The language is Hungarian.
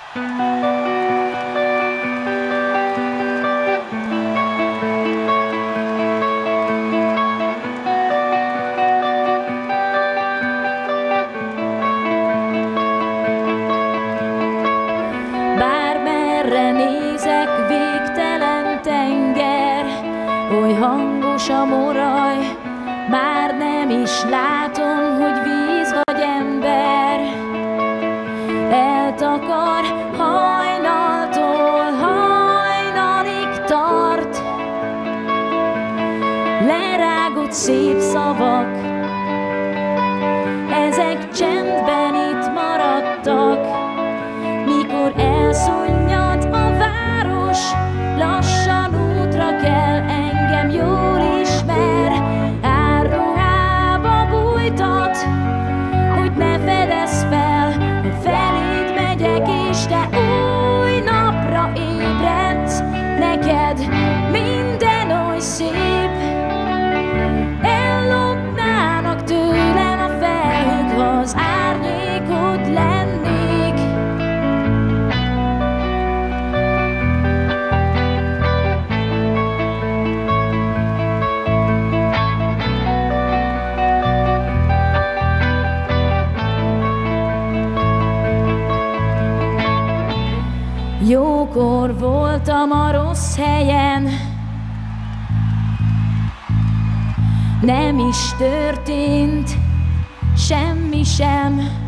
Bármerre nézek, végtelen tenger, oly hangos a moraj, már nem is látom, hogy víz vagy ember. Eltakar hajnaltól hajnalig tart, lerágott szép szavak, ezek csendben itt maradtak. Mikor elszunnyad a város, lassan útra kell, engem jól ismer. Árruhába bújtat, hogy ne fedezz fel, ha feléd megyek, és te új napra ébredsz. Neked minden oly szép, ellopnának tőlem a felhők, ha az árnyékod lennék. Jókor voltam a rossz helyen, nem is történt semmi sem.